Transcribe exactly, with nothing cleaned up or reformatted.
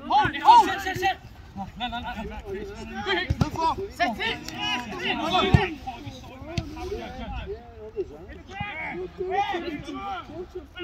Oh, serre, serre, serre. Non, non, non. Deux fois. Sept, vite. Bien, déjà.